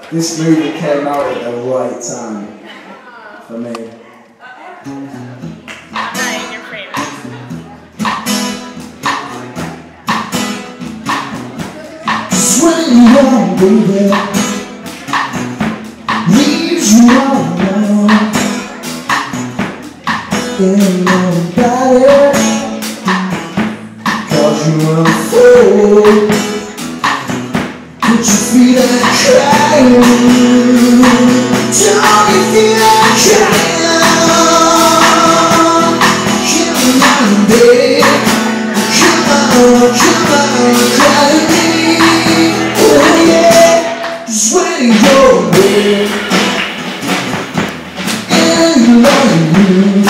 This movie came out at the right time for me. Just when you're young, baby, leaves you all alone in your body, 'cause you're unfold. Put your feet and crying. Don't you feel like crying? Come on, baby. Come on, cry with me. Oh yeah, just when you go away and you love you,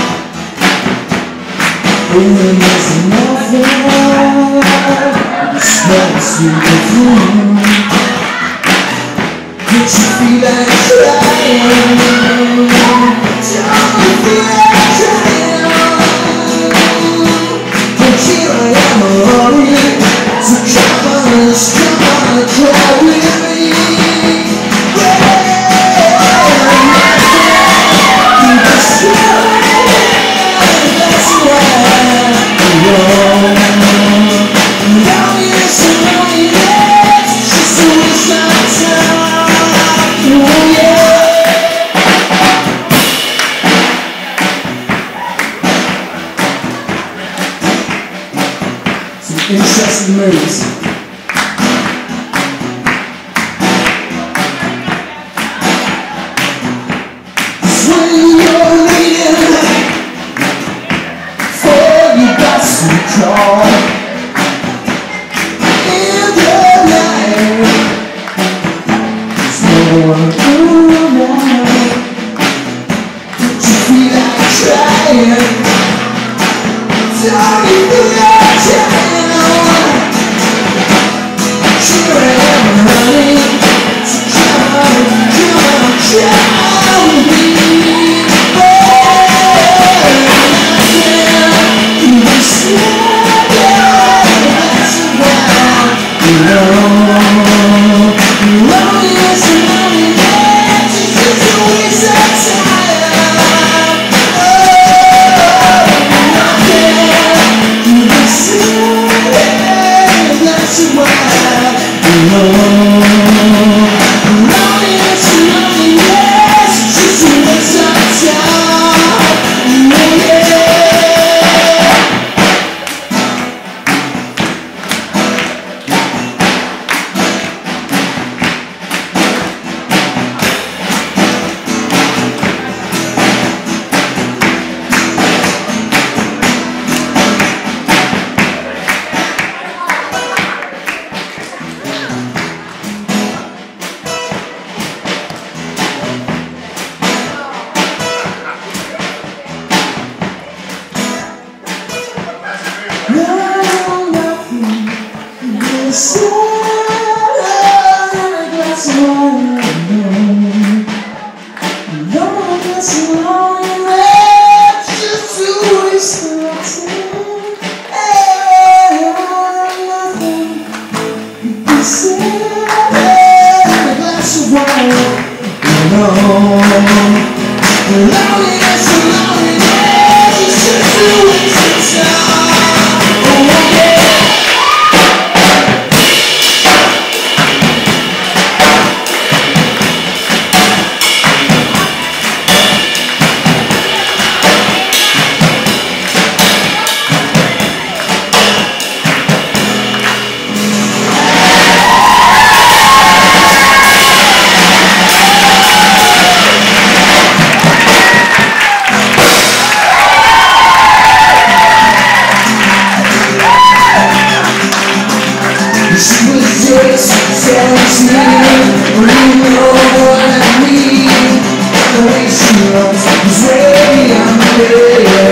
and there's nothing that smells sweet perfume. Put your feet and crying. Don't you feel like crying? But here I am alone. So come on, cry with me. That's why interesting moves. When you're waiting for your bus to call in the night, there's no one around. But you feel like crying. Don't you feel like crying? Way she loves is way I'm